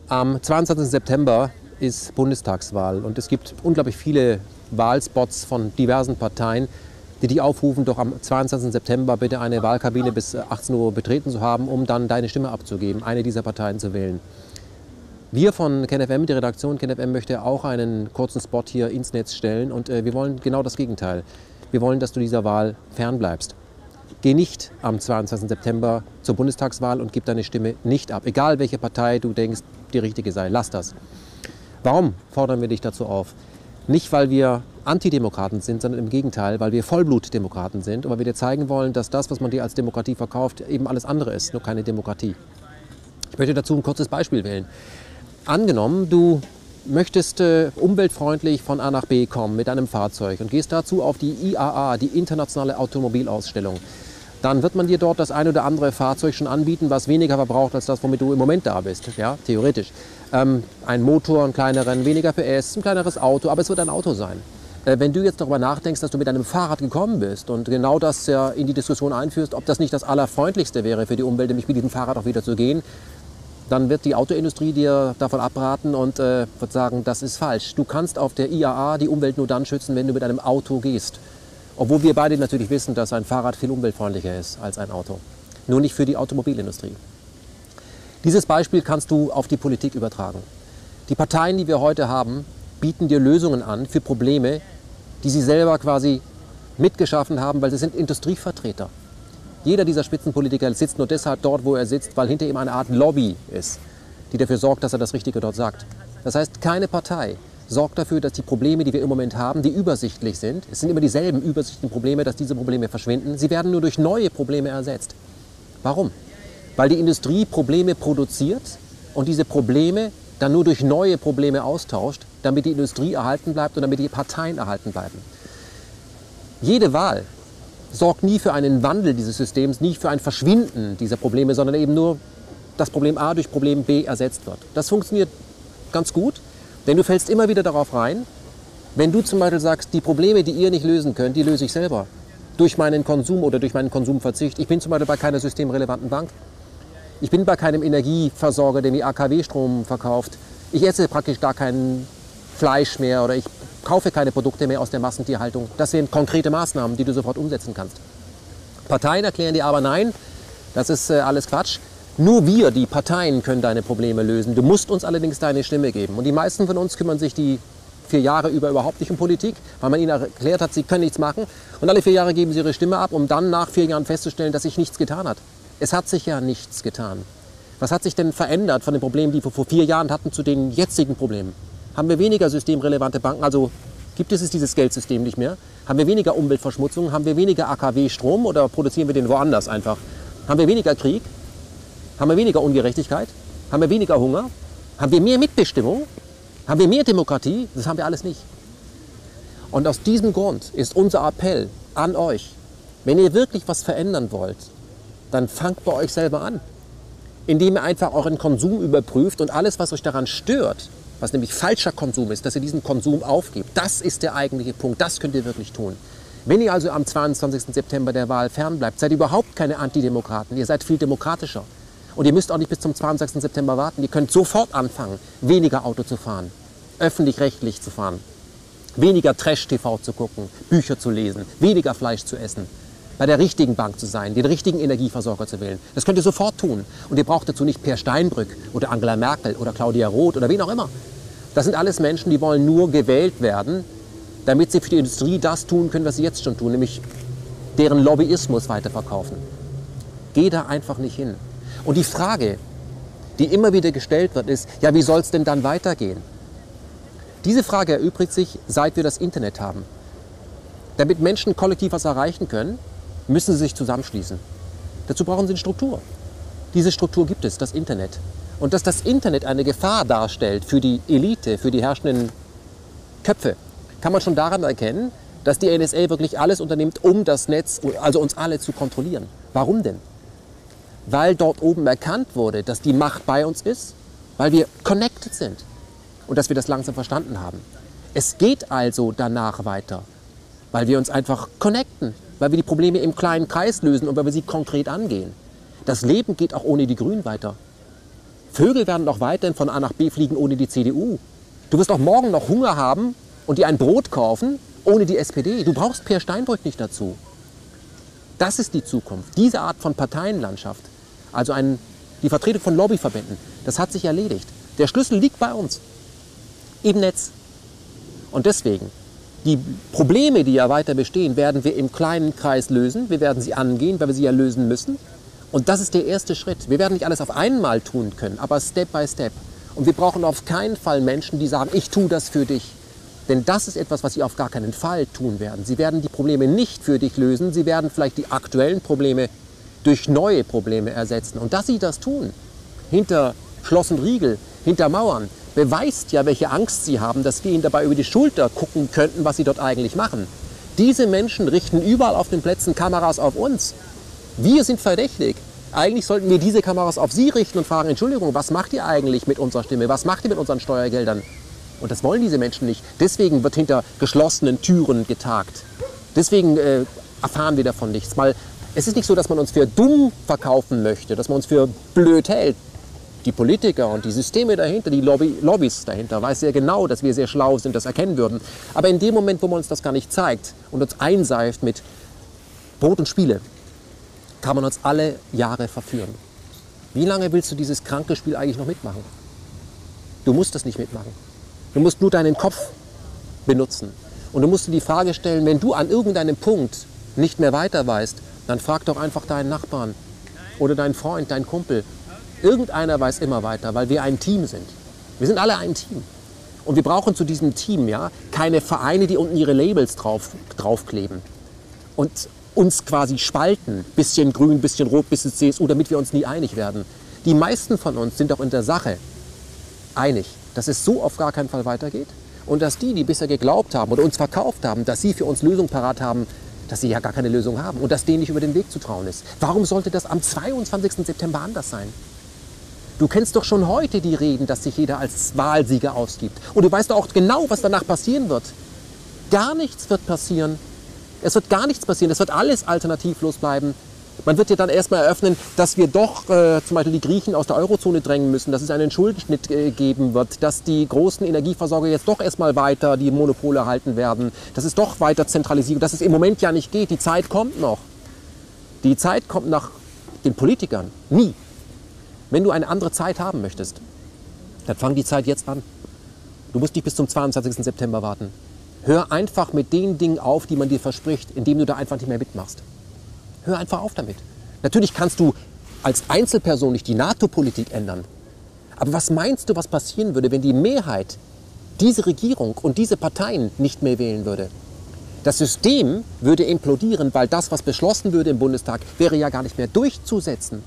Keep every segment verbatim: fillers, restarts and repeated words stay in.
Am zweiundzwanzigsten September ist Bundestagswahl und es gibt unglaublich viele Wahlspots von diversen Parteien, die dich aufrufen, doch am zweiundzwanzigsten September bitte eine Wahlkabine bis achtzehn Uhr betreten zu haben, um dann deine Stimme abzugeben, eine dieser Parteien zu wählen. Wir von KenFM, die Redaktion KenFM, möchte auch einen kurzen Spot hier ins Netz stellen und äh, wir wollen genau das Gegenteil. Wir wollen, dass du dieser Wahl fernbleibst. Geh nicht am zweiundzwanzigsten September zur Bundestagswahl und gib deine Stimme nicht ab, egal welche Partei du denkst, die richtige sei. Lass das. Warum fordern wir dich dazu auf? Nicht, weil wir Antidemokraten sind, sondern im Gegenteil, weil wir Vollblutdemokraten sind und weil wir dir zeigen wollen, dass das, was man dir als Demokratie verkauft, eben alles andere ist, nur keine Demokratie. Ich möchte dazu ein kurzes Beispiel wählen. Angenommen, du möchtest äh, umweltfreundlich von A nach B kommen mit einem Fahrzeug und gehst dazu auf die I A A, die Internationale Automobilausstellung. Dann wird man dir dort das ein oder andere Fahrzeug schon anbieten, was weniger verbraucht als das, womit du im Moment da bist, ja, theoretisch. Ähm, ein Motor, einen kleineren, weniger P S, ein kleineres Auto, aber es wird ein Auto sein. Äh, wenn du jetzt darüber nachdenkst, dass du mit einem Fahrrad gekommen bist und genau das ja in die Diskussion einführst, ob das nicht das Allerfreundlichste wäre für die Umwelt, nämlich mit diesem Fahrrad auch wieder zu gehen, dann wird die Autoindustrie dir davon abraten und äh, wird sagen, das ist falsch. Du kannst auf der I A A die Umwelt nur dann schützen, wenn du mit einem Auto gehst. Obwohl wir beide natürlich wissen, dass ein Fahrrad viel umweltfreundlicher ist als ein Auto. Nur nicht für die Automobilindustrie. Dieses Beispiel kannst du auf die Politik übertragen. Die Parteien, die wir heute haben, bieten dir Lösungen an für Probleme, die sie selber quasi mitgeschaffen haben, weil sie sind Industrievertreter. Jeder dieser Spitzenpolitiker sitzt nur deshalb dort, wo er sitzt, weil hinter ihm eine Art Lobby ist, die dafür sorgt, dass er das Richtige dort sagt. Das heißt, keine Partei sorgt dafür, dass die Probleme, die wir im Moment haben, die übersichtlich sind, es sind immer dieselben übersichtlichen Probleme, dass diese Probleme verschwinden. Sie werden nur durch neue Probleme ersetzt. Warum? Weil die Industrie Probleme produziert und diese Probleme dann nur durch neue Probleme austauscht, damit die Industrie erhalten bleibt und damit die Parteien erhalten bleiben. Jede Wahl sorgt nie für einen Wandel dieses Systems, nie für ein Verschwinden dieser Probleme, sondern eben nur, dass Problem A durch Problem B ersetzt wird. Das funktioniert ganz gut, denn du fällst immer wieder darauf rein, wenn du zum Beispiel sagst, die Probleme, die ihr nicht lösen könnt, die löse ich selber. Durch meinen Konsum oder durch meinen Konsumverzicht. Ich bin zum Beispiel bei keiner systemrelevanten Bank. Ich bin bei keinem Energieversorger, der mir A K W-Strom verkauft. Ich esse praktisch gar kein Fleisch mehr oder ich kaufe keine Produkte mehr aus der Massentierhaltung. Das sind konkrete Maßnahmen, die du sofort umsetzen kannst. Parteien erklären dir aber nein, das ist äh, alles Quatsch. Nur wir, die Parteien, können deine Probleme lösen. Du musst uns allerdings deine Stimme geben. Und die meisten von uns kümmern sich die vier Jahre über überhaupt nicht um Politik, weil man ihnen erklärt hat, sie können nichts machen. Und alle vier Jahre geben sie ihre Stimme ab, um dann nach vier Jahren festzustellen, dass sich nichts getan hat. Es hat sich ja nichts getan. Was hat sich denn verändert von den Problemen, die wir vor vier Jahren hatten, zu den jetzigen Problemen? Haben wir weniger systemrelevante Banken, also gibt es dieses Geldsystem nicht mehr? Haben wir weniger Umweltverschmutzung? Haben wir weniger A K W-Strom oder produzieren wir den woanders einfach? Haben wir weniger Krieg? Haben wir weniger Ungerechtigkeit? Haben wir weniger Hunger? Haben wir mehr Mitbestimmung? Haben wir mehr Demokratie? Das haben wir alles nicht. Und aus diesem Grund ist unser Appell an euch, wenn ihr wirklich was verändern wollt, dann fangt bei euch selber an. Indem ihr einfach euren Konsum überprüft und alles, was euch daran stört, was nämlich falscher Konsum ist, dass ihr diesen Konsum aufgebt. Das ist der eigentliche Punkt, das könnt ihr wirklich tun. Wenn ihr also am zweiundzwanzigsten September der Wahl fernbleibt, seid ihr überhaupt keine Antidemokraten, ihr seid viel demokratischer. Und ihr müsst auch nicht bis zum zweiundzwanzigsten September warten. Ihr könnt sofort anfangen, weniger Auto zu fahren, öffentlich-rechtlich zu fahren, weniger Trash-T V zu gucken, Bücher zu lesen, weniger Fleisch zu essen, bei der richtigen Bank zu sein, den richtigen Energieversorger zu wählen. Das könnt ihr sofort tun. Und ihr braucht dazu nicht Per Steinbrück oder Angela Merkel oder Claudia Roth oder wen auch immer. Das sind alles Menschen, die wollen nur gewählt werden, damit sie für die Industrie das tun können, was sie jetzt schon tun, nämlich deren Lobbyismus weiterverkaufen. Geh da einfach nicht hin. Und die Frage, die immer wieder gestellt wird, ist, ja, wie soll es denn dann weitergehen? Diese Frage erübrigt sich, seit wir das Internet haben. Damit Menschen kollektiv was erreichen können, müssen sie sich zusammenschließen. Dazu brauchen sie eine Struktur. Diese Struktur gibt es, das Internet. Und dass das Internet eine Gefahr darstellt für die Elite, für die herrschenden Köpfe, kann man schon daran erkennen, dass die N S A wirklich alles unternimmt, um das Netz, also uns alle zu kontrollieren. Warum denn? Weil dort oben erkannt wurde, dass die Macht bei uns ist, weil wir connected sind und dass wir das langsam verstanden haben. Es geht also danach weiter, weil wir uns einfach connecten, weil wir die Probleme im kleinen Kreis lösen und weil wir sie konkret angehen. Das Leben geht auch ohne die Grünen weiter. Vögel werden auch weiterhin von A nach B fliegen ohne die C D U. Du wirst auch morgen noch Hunger haben und dir ein Brot kaufen ohne die S P D. Du brauchst Peer Steinbrück nicht dazu. Das ist die Zukunft, diese Art von Parteienlandschaft. Also ein, die Vertretung von Lobbyverbänden, das hat sich erledigt. Der Schlüssel liegt bei uns, im Netz. Und deswegen, die Probleme, die ja weiter bestehen, werden wir im kleinen Kreis lösen. Wir werden sie angehen, weil wir sie ja lösen müssen. Und das ist der erste Schritt. Wir werden nicht alles auf einmal tun können, aber Step by Step. Und wir brauchen auf keinen Fall Menschen, die sagen, ich tue das für dich. Denn das ist etwas, was sie auf gar keinen Fall tun werden. Sie werden die Probleme nicht für dich lösen. Sie werden vielleicht die aktuellen Probleme durch neue Probleme ersetzen. Und dass sie das tun, hinter Schloss und Riegel, hinter Mauern, beweist ja, welche Angst sie haben, dass wir ihnen dabei über die Schulter gucken könnten, was sie dort eigentlich machen. Diese Menschen richten überall auf den Plätzen Kameras auf uns. Wir sind verdächtig. Eigentlich sollten wir diese Kameras auf sie richten und fragen, Entschuldigung, was macht ihr eigentlich mit unserer Stimme? Was macht ihr mit unseren Steuergeldern? Und das wollen diese Menschen nicht. Deswegen wird hinter geschlossenen Türen getagt. Deswegen äh, erfahren wir davon nichts. Mal, es ist nicht so, dass man uns für dumm verkaufen möchte, dass man uns für blöd hält. Die Politiker und die Systeme dahinter, die Lobby, Lobbys dahinter, weiß sehr genau, dass wir sehr schlau sind, das erkennen würden. Aber in dem Moment, wo man uns das gar nicht zeigt und uns einseift mit Brot und Spiele, kann man uns alle Jahre verführen. Wie lange willst du dieses kranke Spiel eigentlich noch mitmachen? Du musst das nicht mitmachen. Du musst nur deinen Kopf benutzen. Und du musst dir die Frage stellen, wenn du an irgendeinem Punkt nicht mehr weiter weißt, dann frag doch einfach deinen Nachbarn oder deinen Freund, deinen Kumpel. Irgendeiner weiß immer weiter, weil wir ein Team sind. Wir sind alle ein Team. Und wir brauchen zu diesem Team ja keine Vereine, die unten ihre Labels drauf, draufkleben und uns quasi spalten. Bisschen grün, bisschen rot, bisschen C S U, damit wir uns nie einig werden. Die meisten von uns sind auch in der Sache einig, dass es so auf gar keinen Fall weitergeht. Und dass die, die bisher geglaubt haben oder uns verkauft haben, dass sie für uns Lösungen parat haben, dass sie ja gar keine Lösung haben und dass denen nicht über den Weg zu trauen ist. Warum sollte das am zweiundzwanzigsten September anders sein? Du kennst doch schon heute die Reden, dass sich jeder als Wahlsieger ausgibt. Und du weißt auch genau, was danach passieren wird. Gar nichts wird passieren. Es wird gar nichts passieren. Es wird alles alternativlos bleiben. Man wird ja dann erstmal eröffnen, dass wir doch äh, zum Beispiel die Griechen aus der Eurozone drängen müssen, dass es einen Schuldenschnitt äh, geben wird, dass die großen Energieversorger jetzt doch erstmal weiter die Monopole halten werden, dass es doch weiter zentralisiert, dass es im Moment ja nicht geht. Die Zeit kommt noch. Die Zeit kommt nach den Politikern. Nie. Wenn du eine andere Zeit haben möchtest, dann fang die Zeit jetzt an. Du musst nicht bis zum zweiundzwanzigsten September warten. Hör einfach mit den Dingen auf, die man dir verspricht, indem du da einfach nicht mehr mitmachst. Hör einfach auf damit. Natürlich kannst du als Einzelperson nicht die NATO-Politik ändern. Aber was meinst du, was passieren würde, wenn die Mehrheit diese Regierung und diese Parteien nicht mehr wählen würde? Das System würde implodieren, weil das, was beschlossen würde im Bundestag, wäre ja gar nicht mehr durchzusetzen.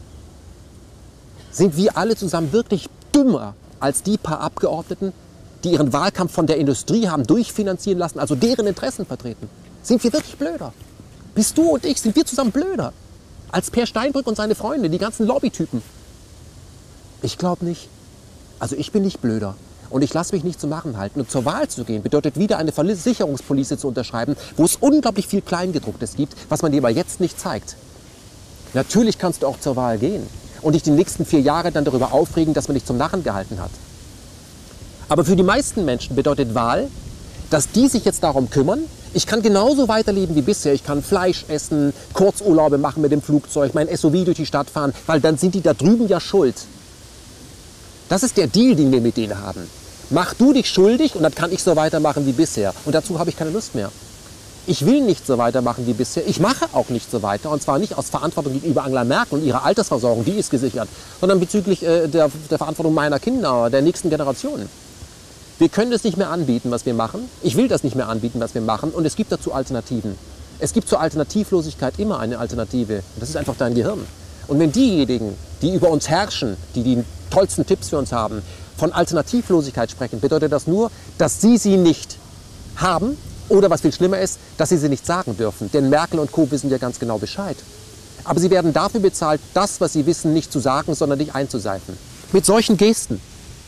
Sind wir alle zusammen wirklich dümmer als die paar Abgeordneten, die ihren Wahlkampf von der Industrie haben durchfinanzieren lassen, also deren Interessen vertreten? Sind wir wirklich blöder? Bist du und ich, sind wir zusammen blöder als Peer Steinbrück und seine Freunde, die ganzen Lobbytypen? Ich glaube nicht. Also ich bin nicht blöder. Und ich lasse mich nicht zum Machen halten. Und zur Wahl zu gehen, bedeutet wieder eine Versicherungspolice zu unterschreiben, wo es unglaublich viel Kleingedrucktes gibt, was man dir aber jetzt nicht zeigt. Natürlich kannst du auch zur Wahl gehen und dich die nächsten vier Jahre dann darüber aufregen, dass man dich zum Narren gehalten hat. Aber für die meisten Menschen bedeutet Wahl, dass die sich jetzt darum kümmern, ich kann genauso weiterleben wie bisher, ich kann Fleisch essen, Kurzurlaube machen mit dem Flugzeug, mein S U V durch die Stadt fahren, weil dann sind die da drüben ja schuld. Das ist der Deal, den wir mit denen haben. Mach du dich schuldig und dann kann ich so weitermachen wie bisher. Und dazu habe ich keine Lust mehr. Ich will nicht so weitermachen wie bisher. Ich mache auch nicht so weiter. Und zwar nicht aus Verantwortung gegenüber Angela Merkel und ihrer Altersversorgung, die ist gesichert, sondern bezüglich äh, der, der Verantwortung meiner Kinder, der nächsten Generationen. Wir können es nicht mehr anbieten, was wir machen. Ich will das nicht mehr anbieten, was wir machen. Und es gibt dazu Alternativen. Es gibt zur Alternativlosigkeit immer eine Alternative. Und das ist einfach dein Gehirn. Und wenn diejenigen, die über uns herrschen, die die tollsten Tipps für uns haben, von Alternativlosigkeit sprechen, bedeutet das nur, dass sie sie nicht haben oder, was viel schlimmer ist, dass sie sie nicht sagen dürfen. Denn Merkel und Co. wissen ja ganz genau Bescheid. Aber sie werden dafür bezahlt, das, was sie wissen, nicht zu sagen, sondern dich einzuseifen. Mit solchen Gesten.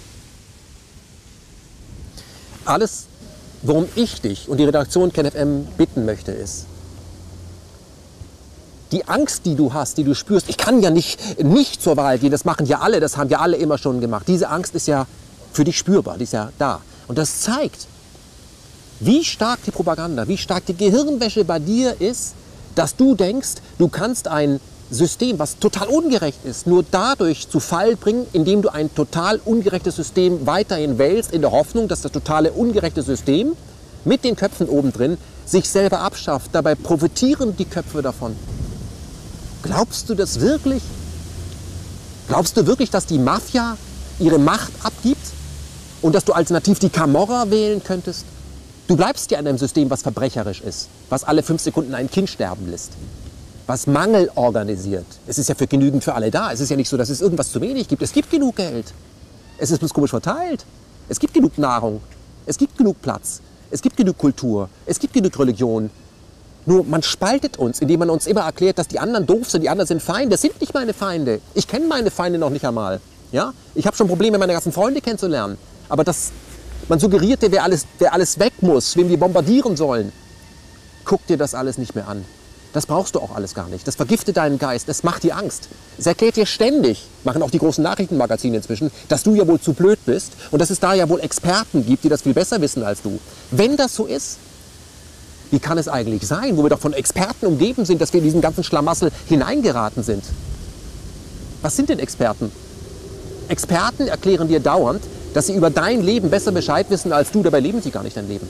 Alles, worum ich dich und die Redaktion KenFM bitten möchte, ist, Die Angst, die du hast, die du spürst, ich kann ja nicht, nicht zur Wahl gehen, das machen ja alle, das haben ja alle immer schon gemacht. Diese Angst ist ja für dich spürbar, die ist ja da. Und das zeigt, wie stark die Propaganda, wie stark die Gehirnwäsche bei dir ist, dass du denkst, du kannst ein System, was total ungerecht ist, nur dadurch zu Fall bringen, indem du ein total ungerechtes System weiterhin wählst, in der Hoffnung, dass das totale ungerechte System mit den Köpfen oben drin sich selber abschafft. Dabei profitieren die Köpfe davon. Glaubst du das wirklich? Glaubst du wirklich, dass die Mafia ihre Macht abgibt und dass du alternativ die Camorra wählen könntest? Du bleibst ja in einem System, was verbrecherisch ist, was alle fünf Sekunden ein Kind sterben lässt, was Mangel organisiert. Es ist ja für genügend für alle da. Es ist ja nicht so, dass es irgendwas zu wenig gibt. Es gibt genug Geld. Es ist bloß komisch verteilt. Es gibt genug Nahrung. Es gibt genug Platz. Es gibt genug Kultur. Es gibt genug Religion. Nur man spaltet uns, indem man uns immer erklärt, dass die anderen doof sind, die anderen sind Feinde. Das sind nicht meine Feinde. Ich kenne meine Feinde noch nicht einmal. Ja? Ich habe schon Probleme, meine ganzen Freunde kennenzulernen. Aber das, man suggerierte, wer alles, wer alles weg muss, wem wir bombardieren sollen. Guck dir das alles nicht mehr an. Das brauchst du auch alles gar nicht. Das vergiftet deinen Geist. Es macht dir Angst. Es erklärt dir ständig, machen auch die großen Nachrichtenmagazine inzwischen, dass du ja wohl zu blöd bist und dass es da ja wohl Experten gibt, die das viel besser wissen als du. Wenn das so ist, wie kann es eigentlich sein, wo wir doch von Experten umgeben sind, dass wir in diesen ganzen Schlamassel hineingeraten sind? Was sind denn Experten? Experten erklären dir dauernd, dass sie über dein Leben besser Bescheid wissen als du. Dabei leben sie gar nicht dein Leben.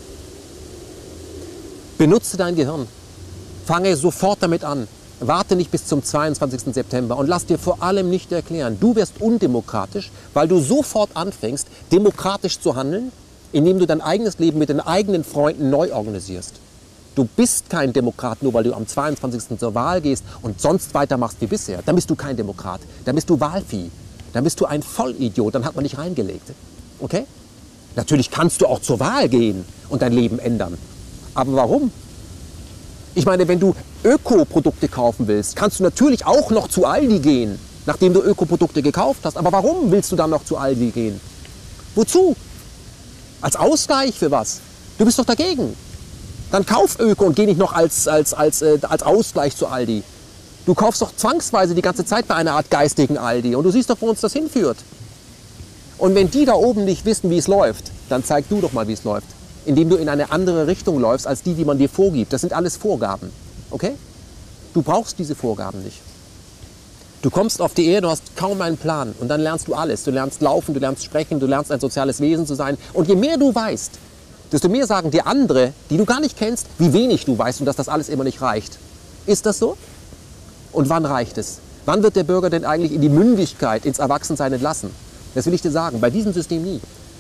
Benutze dein Gehirn. Fange sofort damit an. Warte nicht bis zum zweiundzwanzigsten September und lass dir vor allem nicht erklären, du wirst undemokratisch, weil du sofort anfängst, demokratisch zu handeln, indem du dein eigenes Leben mit den eigenen Freunden neu organisierst. Du bist kein Demokrat, nur weil du am zweiundzwanzigsten zur Wahl gehst und sonst weitermachst wie bisher. Dann bist du kein Demokrat, dann bist du Wahlvieh, dann bist du ein Vollidiot, dann hat man dich reingelegt. Okay? Natürlich kannst du auch zur Wahl gehen und dein Leben ändern. Aber warum? Ich meine, wenn du Ökoprodukte kaufen willst, kannst du natürlich auch noch zu Aldi gehen, nachdem du Ökoprodukte gekauft hast. Aber warum willst du dann noch zu Aldi gehen? Wozu? Als Ausgleich für was? Du bist doch dagegen. Dann kauf Öko und geh nicht noch als, als, als, äh, als Ausgleich zu Aldi. Du kaufst doch zwangsweise die ganze Zeit bei einer Art geistigen Aldi und du siehst doch, wo uns das hinführt. Und wenn die da oben nicht wissen, wie es läuft, dann zeig du doch mal, wie es läuft. Indem du in eine andere Richtung läufst, als die, die man dir vorgibt. Das sind alles Vorgaben. Okay? Du brauchst diese Vorgaben nicht. Du kommst auf die Erde, du hast kaum einen Plan und dann lernst du alles. Du lernst laufen, du lernst sprechen, du lernst ein soziales Wesen zu sein. Und je mehr du weißt, desto mehr sagen dir andere, die du gar nicht kennst, wie wenig du weißt und dass das alles immer nicht reicht. Ist das so? Und wann reicht es? Wann wird der Bürger denn eigentlich in die Mündigkeit, ins Erwachsensein entlassen? Das will ich dir sagen, bei diesem System nie.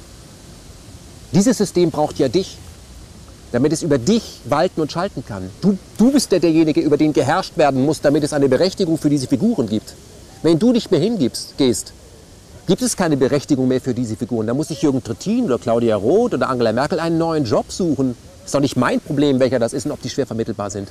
Dieses System braucht ja dich, damit es über dich walten und schalten kann. Du, du bist ja derjenige, über den geherrscht werden muss, damit es eine Berechtigung für diese Figuren gibt. Wenn du nicht mehr hingibst, gehst, gibt es keine Berechtigung mehr für diese Figuren. Da muss sich Jürgen Trittin oder Claudia Roth oder Angela Merkel einen neuen Job suchen. Ist doch nicht mein Problem, welcher das ist und ob die schwer vermittelbar sind.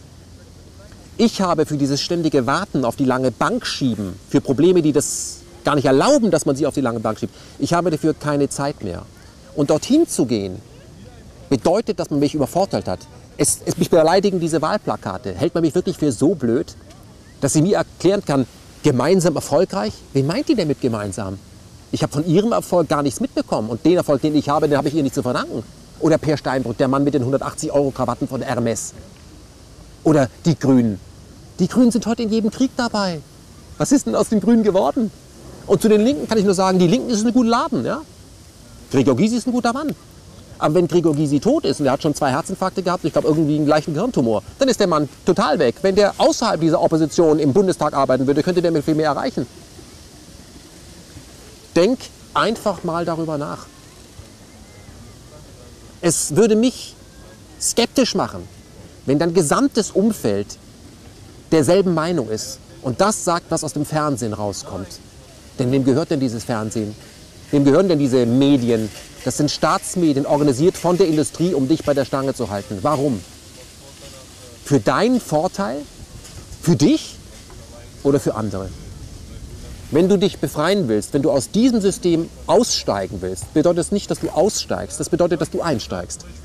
Ich habe für dieses ständige Warten auf die lange Bank schieben, für Probleme, die das gar nicht erlauben, dass man sie auf die lange Bank schiebt, ich habe dafür keine Zeit mehr. Und dorthin zu gehen, bedeutet, dass man mich übervorteilt hat. Es, es mich beleidigen diese Wahlplakate. Hält man mich wirklich für so blöd, dass sie mir erklären kann, gemeinsam erfolgreich? Wen meint die denn mit gemeinsam? Ich habe von ihrem Erfolg gar nichts mitbekommen. Und den Erfolg, den ich habe, den habe ich ihr nicht zu verdanken. Oder Per Steinbrück, der Mann mit den hundertachtzig Euro Krawatten von Hermes. Oder die Grünen. Die Grünen sind heute in jedem Krieg dabei. Was ist denn aus den Grünen geworden? Und zu den Linken kann ich nur sagen, die Linken ist ein guter Laden. Ja? Gregor Gysi ist ein guter Mann. Aber wenn Gregor Gysi tot ist und er hat schon zwei Herzinfarkte gehabt, ich glaube irgendwie einen gleichen Gehirntumor, dann ist der Mann total weg. Wenn der außerhalb dieser Opposition im Bundestag arbeiten würde, könnte der mit viel mehr erreichen. Denk einfach mal darüber nach. Es würde mich skeptisch machen, wenn dein gesamtes Umfeld derselben Meinung ist und das sagt, was aus dem Fernsehen rauskommt. Denn wem gehört denn dieses Fernsehen? Wem gehören denn diese Medien? Das sind Staatsmedien, organisiert von der Industrie, um dich bei der Stange zu halten. Warum? Für deinen Vorteil? Für dich oder für andere? Wenn du dich befreien willst, wenn du aus diesem System aussteigen willst, bedeutet das nicht, dass du aussteigst. Das bedeutet, dass du einsteigst.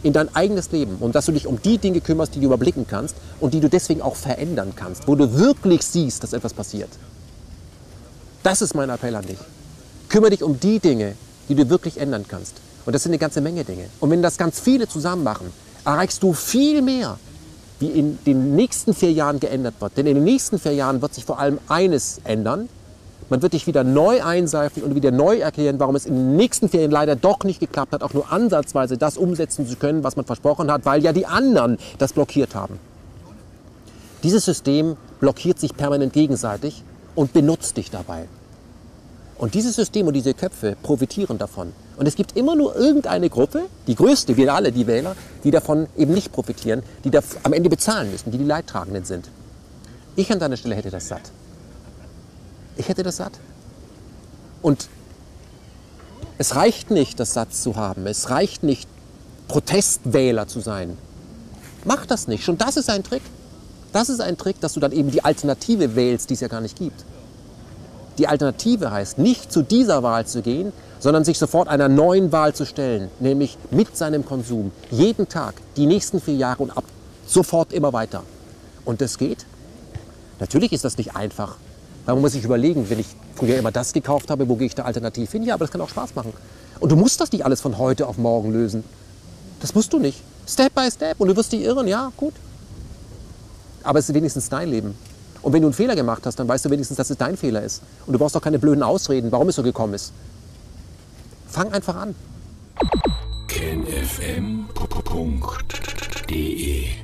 in dein eigenes Leben und dass du dich um die Dinge kümmerst, die du überblicken kannst und die du deswegen auch verändern kannst, wo du wirklich siehst, dass etwas passiert. Das ist mein Appell an dich. Kümmere dich um die Dinge, die du wirklich ändern kannst. Und das sind eine ganze Menge Dinge. Und wenn das ganz viele zusammen machen, erreichst du viel mehr, wie in den nächsten vier Jahren geändert wird. Denn in den nächsten vier Jahren wird sich vor allem eines ändern. Man wird dich wieder neu einseifen und wieder neu erklären, warum es in den nächsten vier Jahren leider doch nicht geklappt hat, auch nur ansatzweise das umsetzen zu können, was man versprochen hat, weil ja die anderen das blockiert haben. Dieses System blockiert sich permanent gegenseitig und benutzt dich dabei. Und dieses System und diese Köpfe profitieren davon. Und es gibt immer nur irgendeine Gruppe, die größte, wir alle, die Wähler, die davon eben nicht profitieren, die da am Ende bezahlen müssen, die die Leidtragenden sind. Ich an deiner Stelle hätte das satt. Ich hätte das satt. Und es reicht nicht, das satt zu haben. Es reicht nicht, Protestwähler zu sein. Mach das nicht. Schon das ist ein Trick. Das ist ein Trick, dass du dann eben die Alternative wählst, die es ja gar nicht gibt. Die Alternative heißt, nicht zu dieser Wahl zu gehen, sondern sich sofort einer neuen Wahl zu stellen, nämlich mit seinem Konsum, jeden Tag, die nächsten vier Jahre und ab sofort immer weiter. Und das geht. Natürlich ist das nicht einfach, weil man muss sich überlegen, wenn ich früher immer das gekauft habe, wo gehe ich da alternativ hin? Ja, aber das kann auch Spaß machen. Und du musst das nicht alles von heute auf morgen lösen. Das musst du nicht. Step by Step. Und du wirst dich irren, ja, gut. Aber es ist wenigstens dein Leben. Und wenn du einen Fehler gemacht hast, dann weißt du wenigstens, dass es dein Fehler ist. Und du brauchst auch keine blöden Ausreden, warum es so gekommen ist. Fang einfach an. kennfm punkt de